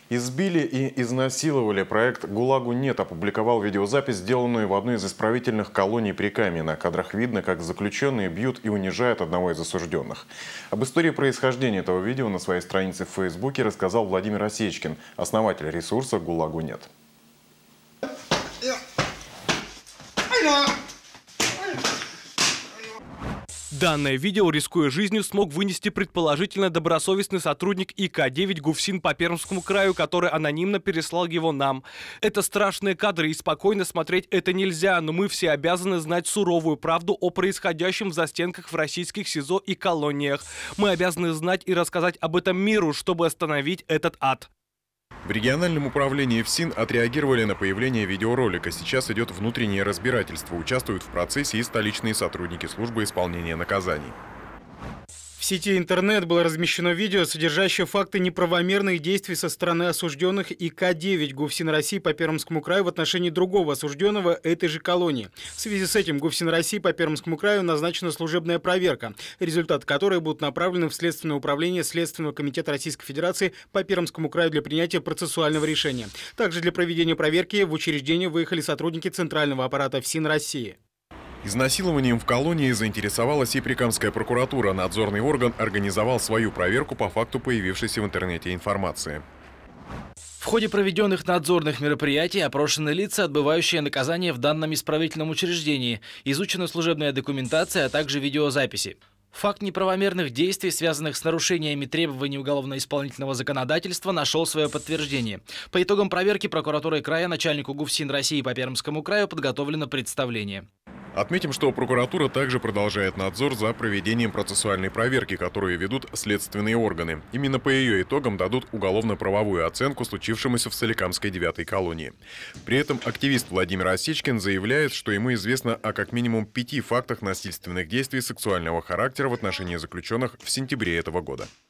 Избили и изнасиловали. Проект «ГУЛАГу нет» опубликовал видеозапись, сделанную в одной из исправительных колоний при Каме. На кадрах видно, как заключенные бьют и унижают одного из осужденных. Об истории происхождения этого видео на своей странице в Фейсбуке рассказал Владимир Осечкин, основатель ресурса «ГУЛАГу нет». Данное видео, рискуя жизнью, смог вынести предположительно добросовестный сотрудник ИК-9 ГУФСИН по Пермскому краю, который анонимно переслал его нам. Это страшные кадры, и спокойно смотреть это нельзя, но мы все обязаны знать суровую правду о происходящем в застенках в российских СИЗО и колониях. Мы обязаны знать и рассказать об этом миру, чтобы остановить этот ад. В региональном управлении ФСИН отреагировали на появление видеоролика. Сейчас идет внутреннее разбирательство. Участвуют в процессе и столичные сотрудники службы исполнения наказаний. В сети интернет было размещено видео, содержащее факты неправомерных действий со стороны осужденных ИК-9 ГУФСИН России по Пермскому краю в отношении другого осужденного этой же колонии. В связи с этим ГУФСИН России по Пермскому краю назначена служебная проверка, результаты которой будут направлены в Следственное управление Следственного комитета Российской Федерации по Пермскому краю для принятия процессуального решения. Также для проведения проверки в учреждение выехали сотрудники Центрального аппарата ФСИН России. Изнасилованием в колонии заинтересовалась и Прикамская прокуратура. Надзорный орган организовал свою проверку по факту появившейся в интернете информации. В ходе проведенных надзорных мероприятий опрошены лица, отбывающие наказание в данном исправительном учреждении, изучена служебная документация, а также видеозаписи. Факт неправомерных действий, связанных с нарушениями требований уголовно-исполнительного законодательства, нашел свое подтверждение. По итогам проверки прокуратурой края начальнику ГУФСИН России по Пермскому краю подготовлено представление. Отметим, что прокуратура также продолжает надзор за проведением процессуальной проверки, которую ведут следственные органы. Именно по ее итогам дадут уголовно-правовую оценку случившемуся в Соликамской 9-й колонии. При этом активист Владимир Осечкин заявляет, что ему известно о как минимум 5 фактах насильственных действий сексуального характера в отношении заключенных в сентябре этого года.